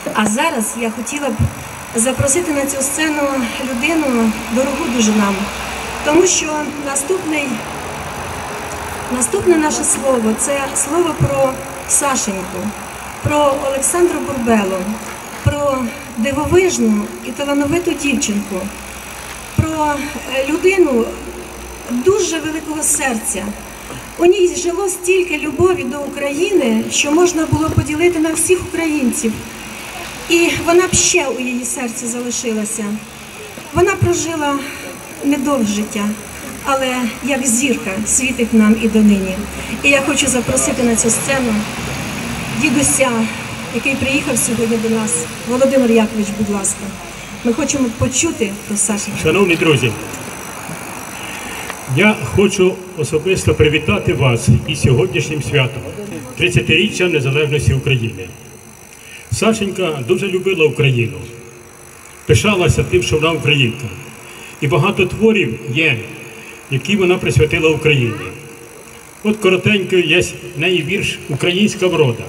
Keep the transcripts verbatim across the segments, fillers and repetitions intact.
А зараз я хотіла б запросити на цю сцену людину, дорогу дуже нам, тому що наступний, наступне наше слово – це слово про Сашеньку, про Олександру Бурбелу, про дивовижну і талановиту дівчинку, про людину дуже великого серця. У ній жило стільки любові до України, що можна було поділити на всіх українців. І вона б ще у її серці залишилася. Вона прожила недовге життя, але як зірка світить нам і донині. І я хочу запросити на цю сцену дідуся, який приїхав сьогодні до нас. Володимир Якович, будь ласка. Ми хочемо почути про Сашеньку. Шановні друзі, я хочу особисто привітати вас із сьогоднішнім святом – тридцятиріччям незалежності України. Сашенька дуже любила Україну, пишалася тим, що вона українка. І багато творів є, які вона присвятила Україні. От коротенько є в неї вірш «Українська врода».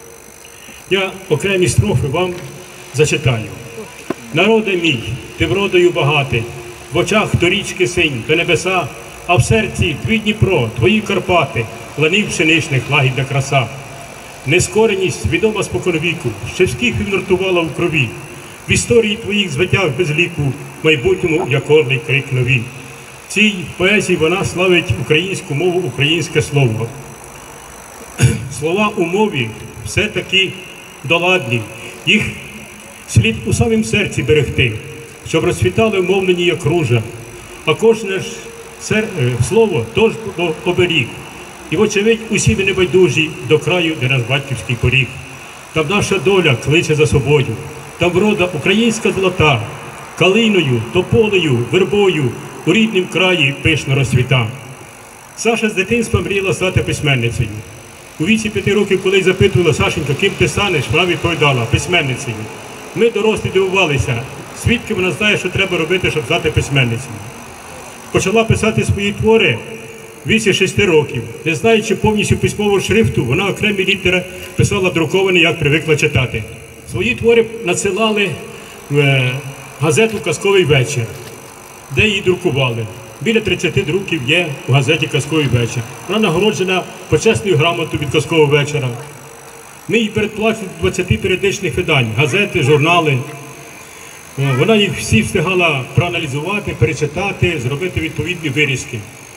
Я окремі строфи вам зачитаю. «Народе мій, ти вродою багатий, в очах то річки синь, то небеса, а в серці твій Дніпро, твої Карпати, ланів пшеничних, лагідна краса. Нескореність відома споконвіку, ще скіф вінортувала в крові. В історії твоїх звитяг без ліку, в майбутньому як орлий крик нові». В цій поезії вона славить українську мову, українське слово. Слова у мові все-таки доладні, їх слід у самім серці берегти, щоб розцвітали вмовлені як ружа, а кожне ж сер... слово тож оберіг. І, вочевидь, усі ми небайдужі до краю, де наш батьківський поріг. Там наша доля кличе за собою, там врода українська золота, калиною, тополею, вербою у ріднім краї пишно розцвіта. Саша з дитинства мріяла стати письменницею. У віці п'яти років, коли запитувала Сашенька, ким ти станеш, вона відповідала – письменницею. Ми, дорослі, дивувалися, звідки вона знає, що треба робити, щоб стати письменницею. Почала писати свої твори в віці шести років. Не знаючи повністю письмового шрифту, вона окремі літери писала друковані, як привикла читати. Свої твори надсилали в газету «Казковий вечір», де її друкували. Біля тридцяти друків є в газеті «Казковий вечір». Вона нагороджена почесною грамотою від «Казкового вечора». Ми їй передплачуємо двадцяти періодичних видань, газети, журнали. Вона їх всі встигала проаналізувати, перечитати, зробити відповідні вирізки.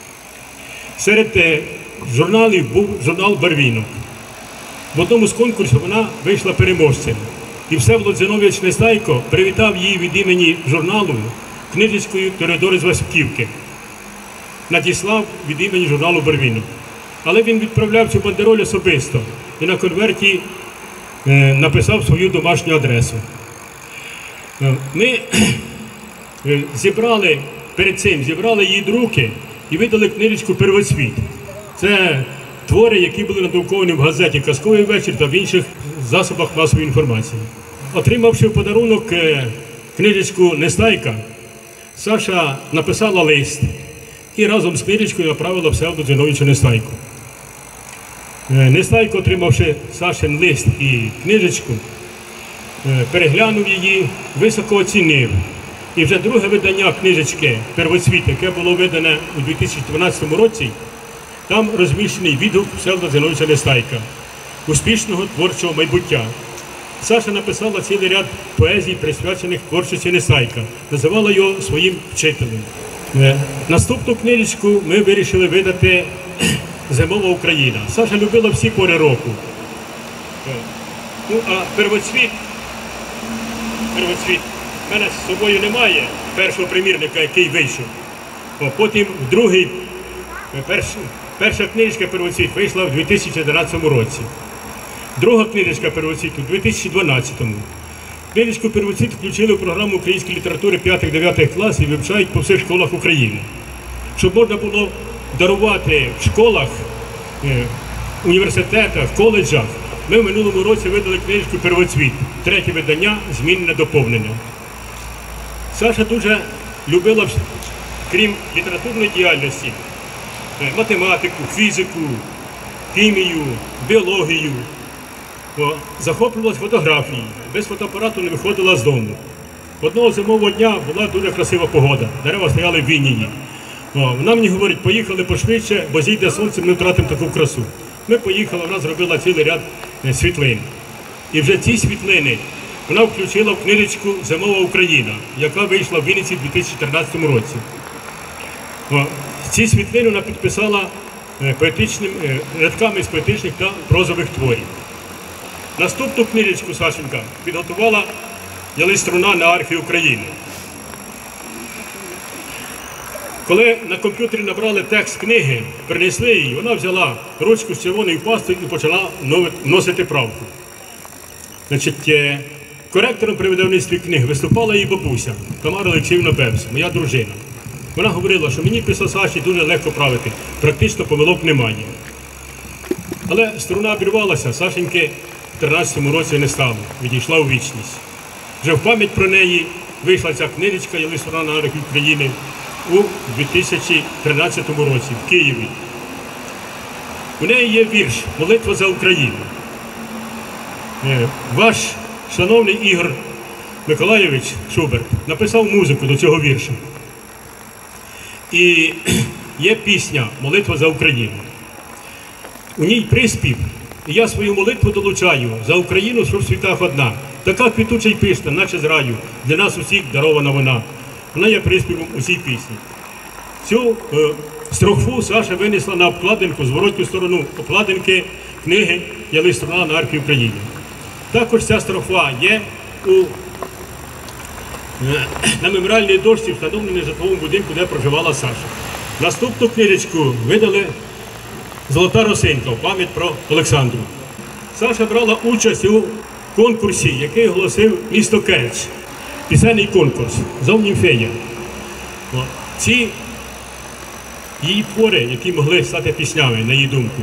Серед журналів був журнал «Барвінок». В одному з конкурсів вона вийшла переможцем. І Всеволод Зіновійович Нестайко привітав її від імені журналу книжечкою «Тореадори з Васюківки». Надіслав від імені журналу «Барвінок». Але він відправляв цю бандероль особисто і на конверті е, написав свою домашню адресу. Е, ми е, зібрали, перед цим зібрали її друки і видали книжечку «Первоцвіт». Це твори, які були надруковані в газеті «Казковий вечір» та в інших засобах масової інформації. Отримавши в подарунок е, книжечку Нестайка, Саша написала лист і разом з книжечкою направила Всеволоду Зіновійовичу Нестайку. Нестайко, отримавши Сашин лист і книжечку, переглянув її, високо оцінив. І вже друге видання книжечки «Первоцвіт», яке було видане у дві тисячі дванадцятому році, там розміщений відгук Всеволода Зіновійовича Нестайка «Успішного творчого майбуття». Саша написала цілий ряд поезій, присвячених творчості Нестайка, називала його своїм вчителем. Наступну книжечку ми вирішили видати «Зимова Україна». Саша любила всі пори року. Ну, а «Первоцвіт», «Первоцвіт» в мене з собою немає, першого примірника, який вийшов. О, потім другий, перш, перша книжечка «Первоцвіт» вийшла в дві тисячі одинадцятому році. Друга книжечка «Первоцвіт» у дві тисячі дванадцятому. Книжечку «Первоцвіт» включили в програму української літератури п'ятих-дев'ятих класів і вивчають по всіх школах України. Щоб можна було дарувати в школах, університетах, коледжах, ми в минулому році видали книжку «Первоцвіт», третє видання, змінене доповнення. Саша дуже любила, крім літературної діяльності, математику, фізику, хімію, біологію. О, захоплювалась фотографії, без фотоапарату не виходила з дому. Одного зимового дня була дуже красива погода, дерева стояли в вінії. О, вона мені говорить, поїхали пошвидше, бо зійде сонце, ми втратимо таку красу. Ми поїхали, вона зробила цілий ряд е, світлин. І вже ці світлини вона включила в книжечку «Зимова Україна», яка вийшла в Вінниці в дві тисячі тринадцятому році. О, ці світлини вона підписала е, поетичним, е, рядками з поетичних та прозових творів. Наступну книжечку Сашенька підготувала Ялиструна на арфі України. Коли на комп'ютері набрали текст книги, принесли її, вона взяла ручку з червоною пастою і почала вносити правку. Значить, коректором при видавництві книг виступала її бабуся Тамара Олексіївна Бевс, моя дружина. Вона говорила, що мені після Саші дуже легко правити, практично помилок немає. Але струна обірвалася, Сашеньки в тринадцятому році не стало, відійшла у вічність. Вже в пам'ять про неї вийшла ця книжечка «Ялиструна на арфі України» у дві тисячі тринадцятому році в Києві. У неї є вірш «Молитва за Україну». Ваш шановний Ігор Миколайович Шуберт написав музику до цього вірша. І є пісня «Молитва за Україну». У ній приспів, і я свою молитву долучаю за Україну, що в світах одна. Така квітуча й пишна, наче з раю, для нас усіх дарована вона. Вона є приспівом у цій пісні. Цю е, строфу Саша винесла на обкладинку, зворотню сторону обкладинки книги «Ялиструна на арфі України». Також ця строфа є у, е, на меморіальній дошці, встановленій в житловому будинку, де проживала Саша. Наступну книжечку видали «Золота росинка» в пам'ять про Олександру. Саша брала участь у конкурсі, який оголосив місто Керч. Пісенний конкурс «Зовнімфея». Ці її твори, які могли стати піснями, на її думку,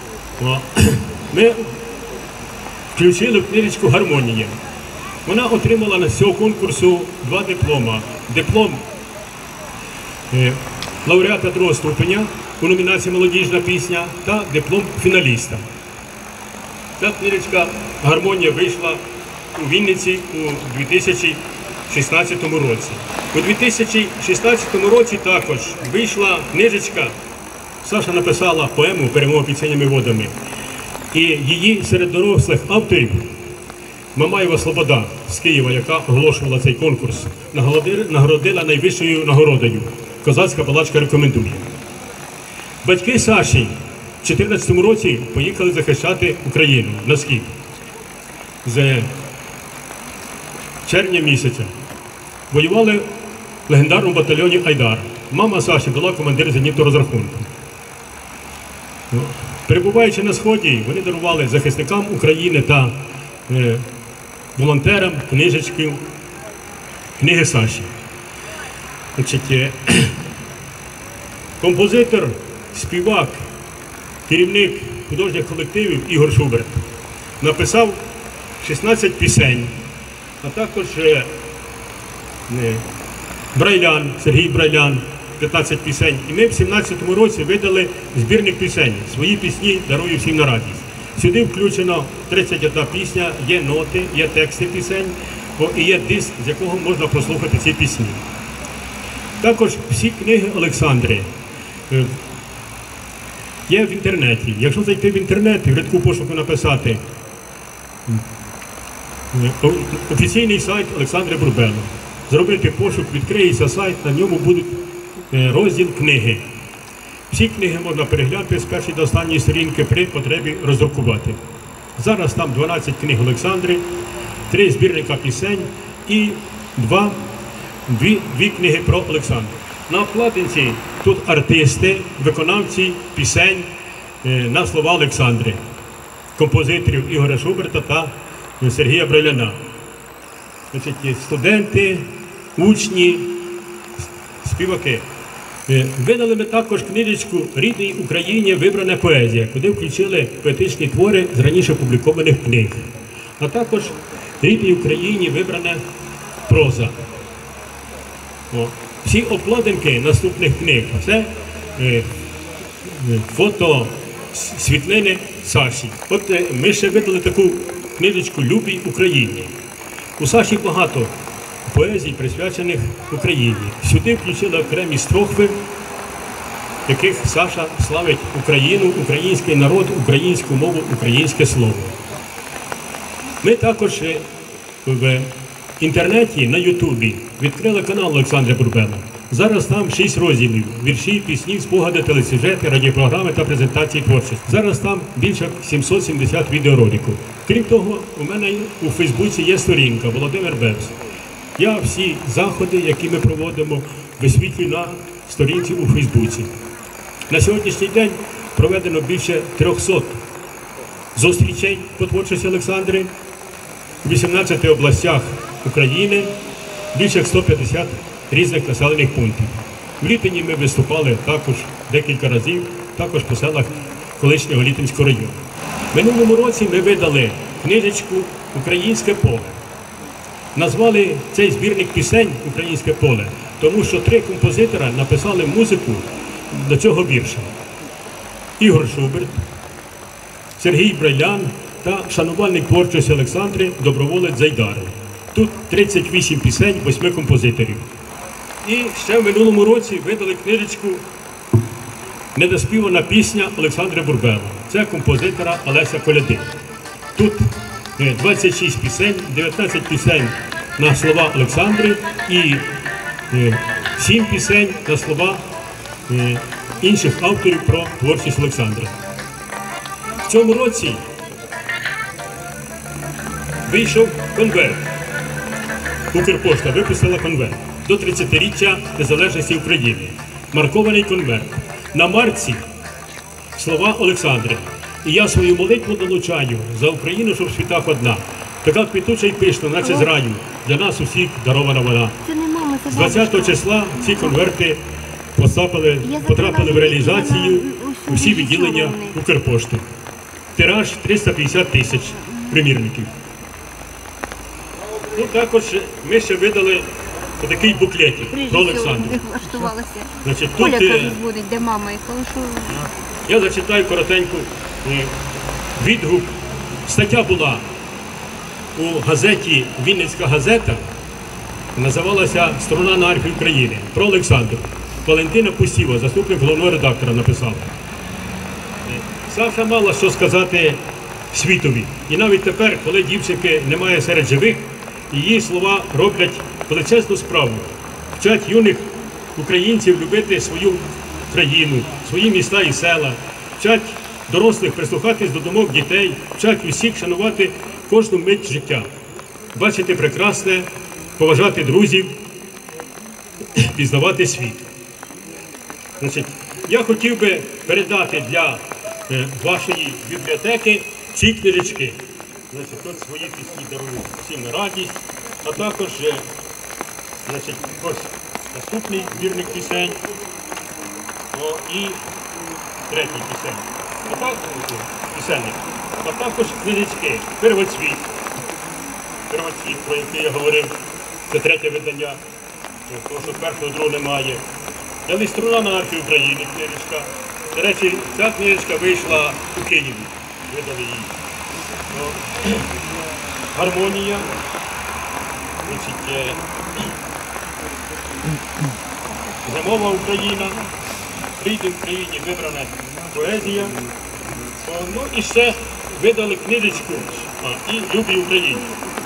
ми включили в книжечку «Гармонія». Вона отримала з цього конкурсу два диплома. Диплом е, лауреата другого ступеня у номінації «Молодіжна пісня» та диплом фіналіста. Ця книжечка «Гармонія» вийшла у Вінниці у дві тисячі шістнадцятому році. У дві тисячі шістнадцятому році також вийшла книжечка, Саша написала поему «Перемога під водами». І її серед дорослих авторів Мамаєва Слобода з Києва, яка оголошувала цей конкурс, нагородила найвищою нагородою. Козацька балачка рекомендує. Батьки Саші в дві тисячі чотирнадцятому році поїхали захищати Україну на схід з червня місяця. Воювали в легендарному батальйоні «Айдар». Мама Саші була командир зенітного розрахунку. Перебуваючи на Сході, вони дарували захисникам України та е, волонтерам книжечки, книги Саші. Значить, е, композитор, співак, керівник художніх колективів Ігор Шуберт написав шістнадцять пісень, а також е, е, Брайлян, Сергій Брайлян, п'ятнадцять пісень. І ми в сімнадцятому році видали збірник пісень. Свої пісні дарую всім на радість. Сюди включено тридцять одна пісня, є ноти, є тексти пісень, і є диск, з якого можна прослухати ці пісні. Також всі книги Олександри є в інтернеті. Якщо зайти в інтернет і в рядку пошуку написати офіційний сайт Олександри Бурбело, зробити пошук, відкриється сайт, на ньому будуть розділ книги. Всі книги можна переглянути з першої до останньої сторінки при потребі роздрукувати. Зараз там дванадцять книг Олександри, три збірника пісень і два, дві, дві книги про Олександру. На обкладинці тут артисти, виконавці пісень на слова Олександри, композиторів Ігоря Шуберта та Сергія Брайляна. Значить, студенти, учні, співаки. Видали ми також книжечку «Рідній Україні вибрана поезія», куди включили поетичні твори з раніше опублікованих книг. А також «Рідній Україні вибрана проза». О. Всі обкладинки наступних книг – це е, фото, світлини Саші. От е, ми ще видали таку книжечку «Любій Україні». У Саші багато поезій, присвячених Україні. Сюди включили окремі строфи, в яких Саша славить Україну, український народ, українську мову, українське слово. Ми також в інтернеті, на Ютубі відкрили канал Олександра Бурбела. Зараз там шість розділів – вірші, пісні, спогади, телесюжети, радіопрограми та презентації творчості. Зараз там більше сімсот сімдесят відеороликів. Крім того, у мене у Фейсбуці є сторінка «Володимир Бебс». Я всі заходи, які ми проводимо, висвітлюю на сторінці у Фейсбуці. На сьогоднішній день проведено більше трьохсот зустрічей по творчості Олександри у вісімнадцяти областях України, більше сто п'ятдесят різних населених пунктів. В Літині ми виступали також декілька разів, також по селах колишнього Літинського району. В минулому році ми видали книжечку «Українське поле». Назвали цей збірник пісень «Українське поле», тому що три композитора написали музику до цього вірша. Ігор Шуберт, Сергій Брайлян та шанувальник творчості Олександри доброволець Зайдари. Тут тридцять вісім пісень восьми композиторів. І ще в минулому році видали книжечку «Недоспівана пісня» Олександра Бурбела. Це композитора Олеся Коляди. Тут двадцять шість пісень, дев'ятнадцять пісень на слова Олександри і сім пісень на слова інших авторів про творчість Олександри. В цьому році вийшов конверт. Укрпошта випустила конверт до тридцятиріччя незалежності України. Маркований конверт. На марці слова Олександри. І я свою молитву долучаю за Україну, щоб в світах одна. Така квітуча й пишна, наче з раю. Для нас усіх дарована вона. З двадцятого числа ці конверти потрапили, потрапили в реалізацію у всі відділення Укрпошти. Тираж триста п'ятдесят тисяч примірників. Ну, також ми ще видали такий буклетик про Олександру. Значить, тут, Оля теж буде, де мама, і кажу, що... Я зачитаю коротеньку відгук. Стаття була у газеті «Вінницька газета», називалася «Струна на арфі України» про Олександру. Валентина Пусіва, заступник головного редактора, написала. Саша мала що сказати світові. І навіть тепер, коли дівчинки немає серед живих, її слова роблять величезну справу. Вчать юних українців любити свою країну, свої міста і села. Вчать дорослих прислухатись до думок дітей, вчать усіх шанувати кожну мить життя. Бачити прекрасне, поважати друзів, пізнавати світ. Значить, я хотів би передати для е, вашої бібліотеки ці книжечки. Значить, тут свої пісні дарую всім на радість, а також е, значить, ось наступний збірник пісень, о, і третій пісень. А так, пісенник. А також книжечки «Первоцвіт». «Первоцвіт», про який я говорив, це третє видання, тому що першого, другого немає. Далі «Струна на арфі України» книжечка. До речі, ця книжечка вийшла у Києві, видали її. О, гармонія. Значить, зимова Україна. Прийде в Україні вибрана поезія. О, ну і ще видали книжечку а, і «Любій Україні».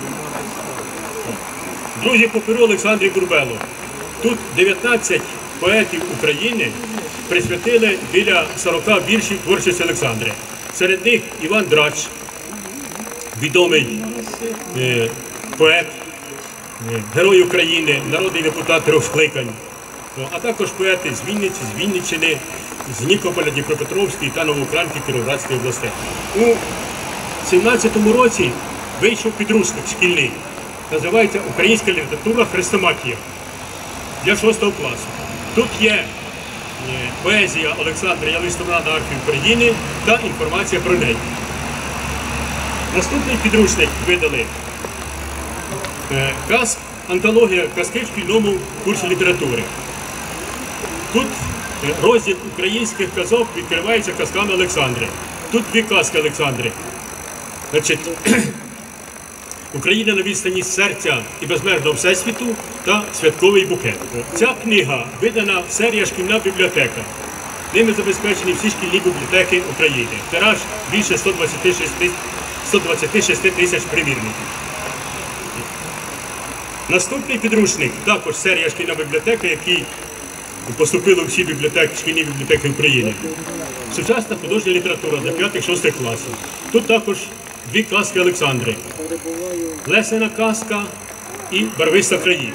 Друзі по перу Олександрі Бурбелу. Тут дев'ятнадцять поетів України присвятили біля сорока віршів творчості Олександри. Серед них Іван Драч, відомий е, поет, е, герой України, народний депутат трьох скликань, а також поети з Вінниці, з Вінниччини, з Нікополя, Дніпропетровської та Новоукраїнки Кіровоградської областей. У сімнадцятому році вийшов підручник шкільний, називається «Українська література. Хрестоматія» для шостого класу. Тут є поезія Олександри «Струна на арфі України» та інформація про неї. Наступний підручник видали казк, антологія казки в шкільному курсі літератури. Тут розділ українських казок відкривається казками Олександри. Тут дві казки Олександри. Значить, Україна на відстані серця і безмежного всесвіту та святковий букет. Ця книга видана серія «Шкільна бібліотека». Ними забезпечені всі шкільні бібліотеки України. Тираж більше ста двадцяти шести тисяч примірників. Наступний підручник, також серія «Шкільна бібліотека», який поступили у всі бібліотеки, шкільні бібліотеки України. Сучасна художня література для п'ятих-шостих класів. Тут також дві казки Олександри. Лесина казка і Барвиста країна.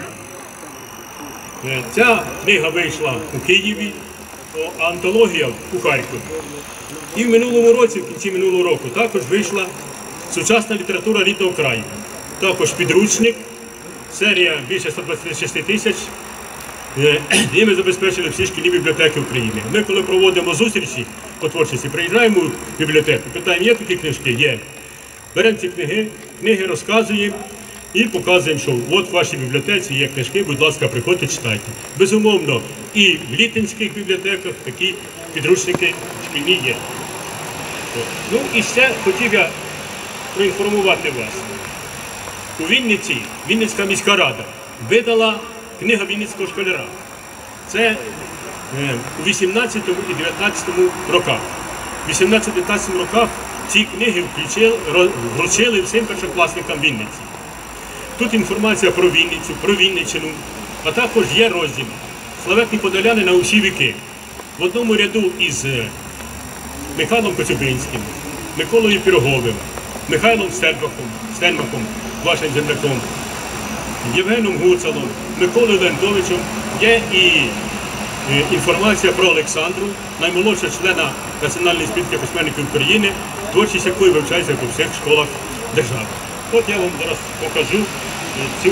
Ця книга вийшла у Києві, а антологія у Харкові. І в минулому році, в кінці минулого року, також вийшла сучасна література рідного краю. Також підручник, серія більше ста двадцяти шести тисяч. Ними забезпечили всі шкільні бібліотеки України. Ми, коли проводимо зустрічі по творчості, приїжджаємо в бібліотеку, питаємо, є такі книжки? Є. Беремо ці книги, книги розказуємо і показуємо, що от в вашій бібліотеці є книжки, будь ласка, приходьте, читайте. Безумовно, і в літинських бібліотеках такі підручники шкільні є. Ну і ще хотів я проінформувати вас. У Вінниці Вінницька міська рада видала книга Вінницького школяра. Це е, у вісімнадцятому і дев'ятнадцятому роках. У вісімнадцятому-дев'ятнадцятому роках ці книги включили, вручили всім першокласникам Вінниці. Тут інформація про Вінницю, про Вінниччину, а також є розділ «Славетні подоляни на усі віки». В одному ряду із Михайлом Коцюбинським, Миколою Пироговим, Михайлом Стельмахом, Стельмахом, вашим земляком, Євгеном Гуцалом, Миколою Лендовичем є і інформація про Олександру, наймолодшого члена Національної спілки письменників України, творчість якої вивчається по всіх школах держави. От я вам зараз покажу цю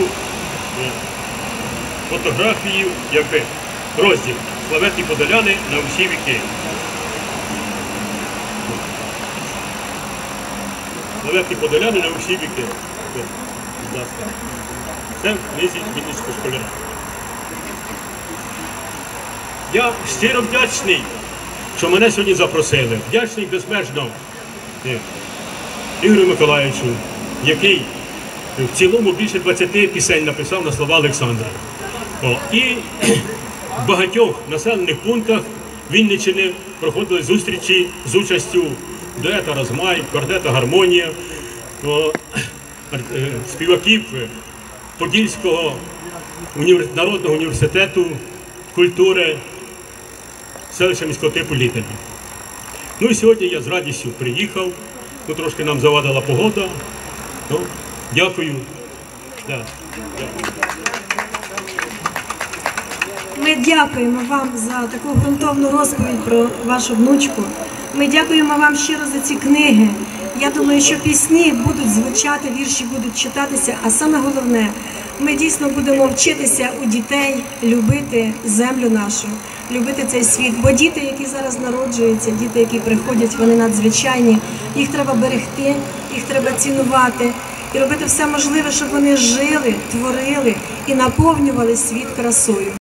фотографію, якби розділ «Славетні подоляни на усі віки». Славетні подоляни на усі віки. Будь ласка. Це в книзі Вінницького школяра. Я щиро вдячний, що мене сьогодні запросили. Вдячний безмежно Ігорю Миколаївичу, який в цілому більше двадцяти пісень написав на слова Олександра. О, і в багатьох населених пунктах Вінниччини проходили зустрічі з участю дуета «Розмай», квартета «Гармонія», о, співаків Подільського народного університету культури селища міського типу Літин. Ну і сьогодні я з радістю приїхав, ну трошки нам завадила погода. Ну, дякую. Да, дякую. Ми дякуємо вам за таку ґрунтовну розповідь про вашу внучку. Ми дякуємо вам щиро за ці книги. Я думаю, що пісні будуть звучати, вірші будуть читатися, а саме головне, ми дійсно будемо вчитися у дітей любити землю нашу, любити цей світ. Бо діти, які зараз народжуються, діти, які приходять, вони надзвичайні, їх треба берегти, їх треба цінувати і робити все можливе, щоб вони жили, творили і наповнювали світ красою.